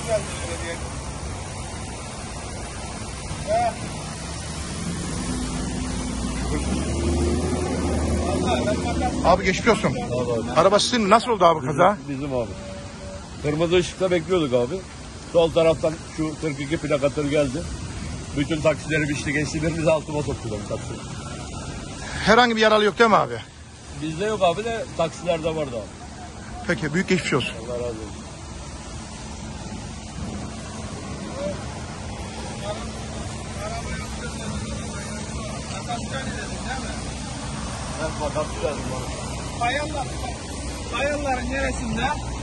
geldi öyle diye. Ya. Abi geçmiş olsun. Araba sizin mi? Nasıl oldu abi kaza? Bizim abi. Kırmızı ışıkta bekliyorduk abi. Sol taraftan şu 42 plakatör geldi. Bütün taksileri biçti geçti. Bizi altıma soktular taksi. Herhangi bir yaralı yok değil mi abi? Bizde yok abi de taksilerde vardı abi. Peki büyük geçmiş olsun. Allah razı olsun. Bayanların neresinde?